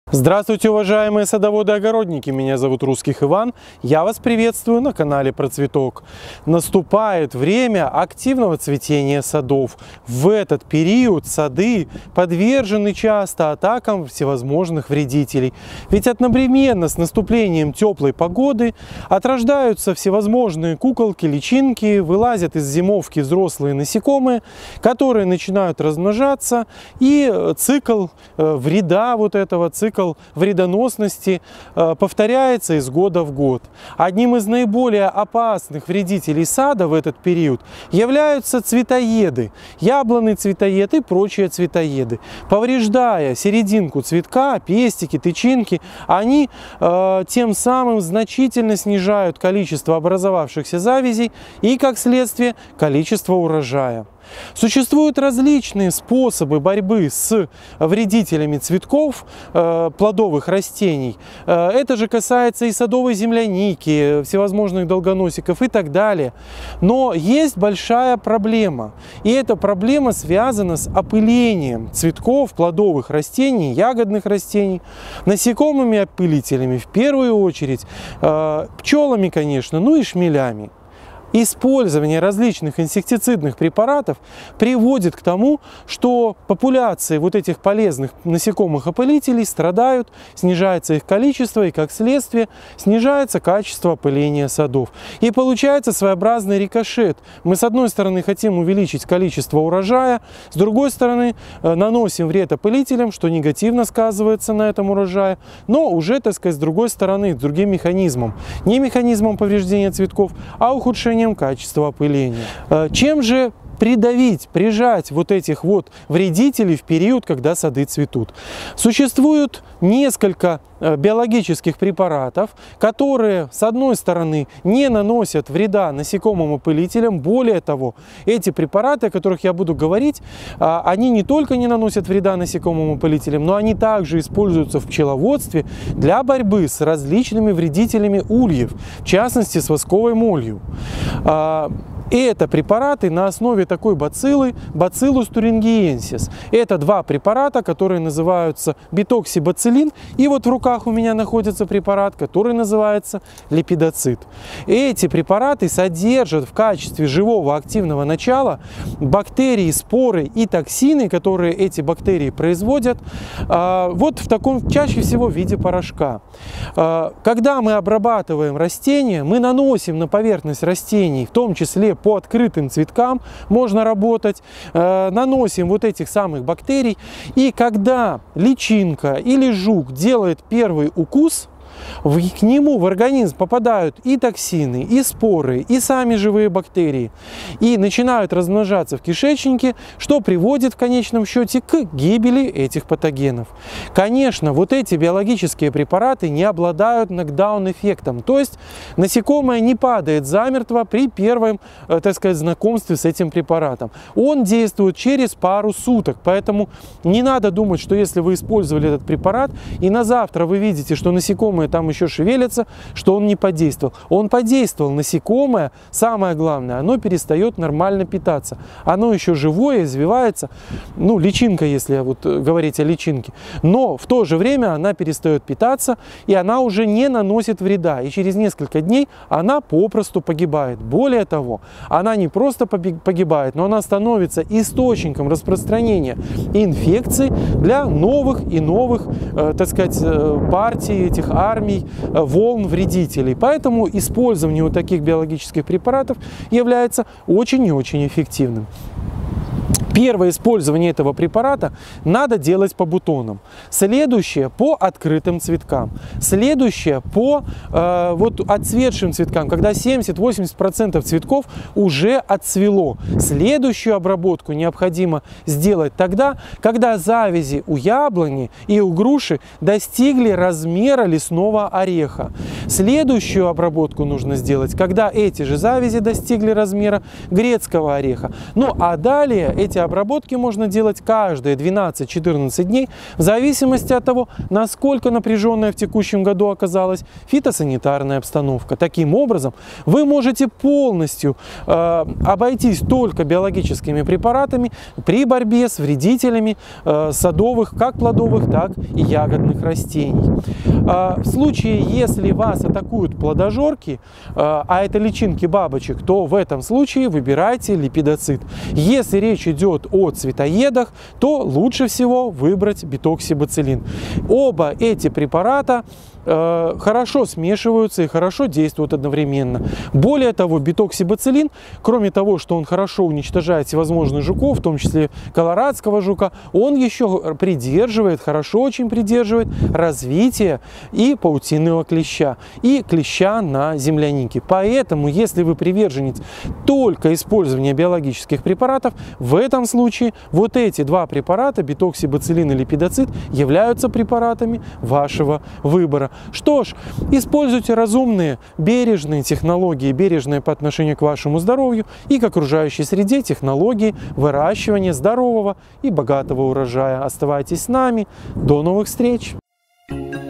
Здравствуйте, уважаемые садоводы и огородники! Меня зовут Русских Иван. Я вас приветствую на канале Про Цветок. Наступает время активного цветения садов. В этот период сады подвержены часто атакам всевозможных вредителей. Ведь одновременно с наступлением теплой погоды отрождаются всевозможные куколки, личинки, вылазят из зимовки взрослые насекомые, которые начинают размножаться, и цикл вреда цикл вредоносности повторяется из года в год. Одним из наиболее опасных вредителей сада в этот период являются цветоеды, яблонный цветоед и прочие цветоеды. Повреждая серединку цветка, пестики, тычинки, они тем самым значительно снижают количество образовавшихся завязей и, как следствие, количество урожая. Существуют различные способы борьбы с вредителями цветков, плодовых растений. Это же касается и садовой земляники, всевозможных долгоносиков и так далее. Но есть большая проблема. И эта проблема связана с опылением цветков, плодовых растений, ягодных растений, насекомыми опылителями в первую очередь, пчелами, конечно, ну и шмелями. Использование различных инсектицидных препаратов приводит к тому, что популяции вот этих полезных насекомых-опылителей страдают, снижается их количество и, как следствие, снижается качество опыления садов. И получается своеобразный рикошет. Мы, с одной стороны, хотим увеличить количество урожая, с другой стороны, наносим вред опылителям, что негативно сказывается на этом урожае, но уже, так сказать, с другой стороны, другим механизмом. Не механизмом повреждения цветков, а ухудшением качества опыления. Чем же прижать вот этих вот вредителей в период, когда сады цветут? Существует несколько биологических препаратов, которые, с одной стороны, не наносят вреда насекомым опылителям. Более того, эти препараты, о которых я буду говорить, они не только не наносят вреда насекомым опылителям, но они также используются в пчеловодстве для борьбы с различными вредителями ульев, в частности, с восковой молью. И это препараты на основе такой бациллы, Bacillus thuringiensis. Это два препарата, которые называются битоксибациллин, и вот в руках у меня находится препарат, который называется липидоцит. Эти препараты содержат в качестве живого активного начала бактерии, споры и токсины, которые эти бактерии производят, вот в таком, чаще всего, в виде порошка. Когда мы обрабатываем растения, мы наносим на поверхность растений, в том числе по открытым цветкам можно работать, наносим вот этих самых бактерий, и когда личинка или жук делает первый укус, к нему в организм попадают и токсины, и споры, и сами живые бактерии, и начинают размножаться в кишечнике, что приводит в конечном счете к гибели этих патогенов. Конечно, вот эти биологические препараты не обладают нокдаун-эффектом, то есть насекомое не падает замертво при первом, так сказать, знакомстве с этим препаратом. Он действует через пару суток, поэтому не надо думать, что если вы использовали этот препарат, и на завтра вы видите, что насекомые там еще шевелятся, что он не подействовал. Он подействовал. Насекомое, самое главное, оно перестает нормально питаться. Оно еще живое, извивается. Ну, личинка, если вот говорить о личинке. Но в то же время она перестает питаться, и она уже не наносит вреда. И через несколько дней она попросту погибает. Более того, она не просто погибает, но она становится источником распространения инфекций для новых и новых, так сказать, партий этих армий, волн вредителей. Поэтому использование вот таких биологических препаратов является очень и очень эффективным. Первое использование этого препарата надо делать по бутонам, следующее по открытым цветкам, следующее по вот отцветшим цветкам, когда 70-80% цветков уже отцвело. Следующую обработку необходимо сделать тогда, когда завязи у яблони и у груши достигли размера лесного ореха. Следующую обработку нужно сделать, когда эти же завязи достигли размера грецкого ореха. Ну а далее эти обработки можно делать каждые 12-14 дней, в зависимости от того, насколько напряженная в текущем году оказалась фитосанитарная обстановка. Таким образом, вы можете полностью обойтись только биологическими препаратами при борьбе с вредителями садовых, как плодовых, так и ягодных растений. В случае, если вас атакуют плодожорки, а это личинки бабочек, то в этом случае выбирайте липидоцид. Если речь идет о цветоедах, то лучше всего выбрать бетоксибациллин. Оба эти препарата хорошо смешиваются и хорошо действуют одновременно. Более того, бетоксибациллин, кроме того, что он хорошо уничтожает всевозможных жуков, в том числе колорадского жука, он еще придерживает, хорошо очень придерживает развитие и паутинного клеща, и клеща на землянике. Поэтому, если вы приверженец только использования биологических препаратов, в этом случае вот эти два препарата, бетоксибациллин и липидоцид, являются препаратами вашего выбора. Что ж, используйте разумные, бережные технологии, бережные по отношению к вашему здоровью и к окружающей среде технологии выращивания здорового и богатого урожая. Оставайтесь с нами. До новых встреч!